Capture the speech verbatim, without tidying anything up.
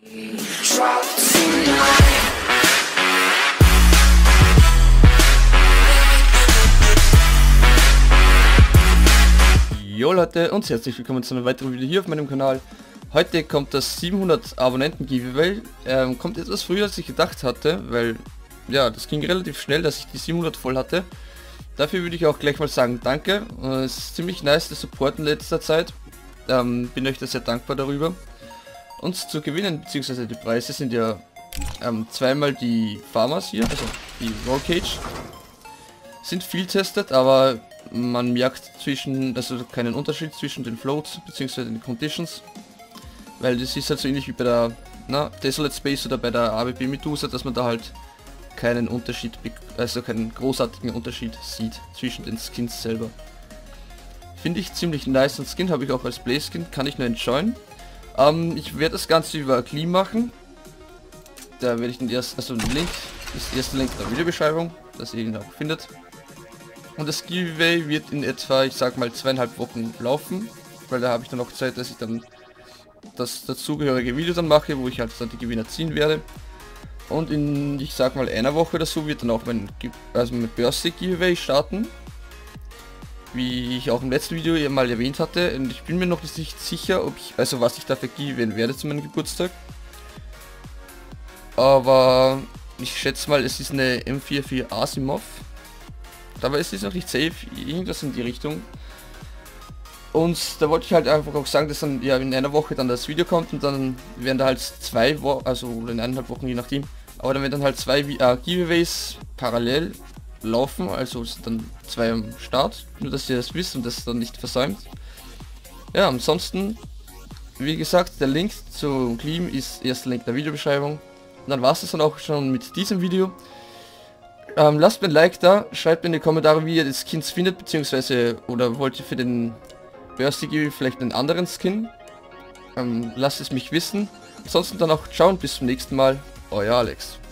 Jo Leute und herzlich willkommen zu einem weiteren Video hier auf meinem Kanal. Heute kommt das siebenhundert Abonnenten Giveaway. Ähm, kommt etwas früher als ich gedacht hatte, weil ja, das ging relativ schnell, dass ich die siebenhundert voll hatte. Dafür würde ich auch gleich mal sagen danke. Äh, es ist ziemlich nice, der Support in letzter Zeit. Ähm, bin euch da sehr dankbar darüber. Und zu gewinnen, beziehungsweise die Preise sind ja ähm, zweimal die Farmers hier, also die Roll Cage. Sind viel testet, aber man merkt zwischen, also keinen Unterschied zwischen den Floats bzw. den Conditions, weil das ist halt so ähnlich wie bei der na, Desolate Space oder bei der A W P Medusa, dass man da halt keinen Unterschied, also keinen großartigen Unterschied sieht zwischen den Skins selber. Finde ich ziemlich nice, und Skin habe ich auch als Play Skin, kann ich nur enjoyen. Ähm, ich werde das Ganze über Clean machen. Da werde ich den ersten, also den Link, das erste Link in der Videobeschreibung, dass ihr ihn auch findet. Und das Giveaway wird in etwa, ich sag mal, zweieinhalb Wochen laufen, weil da habe ich dann noch Zeit, dass ich dann das dazugehörige Video dann mache, wo ich halt dann die Gewinner ziehen werde. Und in, ich sag mal, einer Woche oder so wird dann auch mein, also mein Birthday Giveaway starten. Wie ich auch im letzten Video mal erwähnt hatte, und ich bin mir noch nicht sicher, ob ich, also was ich dafür giveawayen werde zu meinem Geburtstag. Aber ich schätze mal, es ist eine M vierundvierzig Asimov. Aber es ist noch nicht safe, irgendwas in die Richtung. Und da wollte ich halt einfach auch sagen, dass dann ja in einer Woche dann das Video kommt, und dann werden da halt zwei Wochen, also in eineinhalb Wochen, je nachdem. Aber dann werden dann halt zwei äh, Giveaways parallel laufen, also sind dann zwei am Start, nur dass ihr das wisst und das dann nicht versäumt. Ja, ansonsten, wie gesagt, der Link zu Clean ist erster Link in der Videobeschreibung. Und dann war es dann auch schon mit diesem Video. Ähm, lasst mir ein Like da, schreibt mir in die Kommentare, wie ihr die Skins findet, beziehungsweise oder wollt ihr für den Birthday vielleicht einen anderen Skin? Ähm, lasst es mich wissen. Ansonsten dann auch ciao und bis zum nächsten Mal, euer Alex.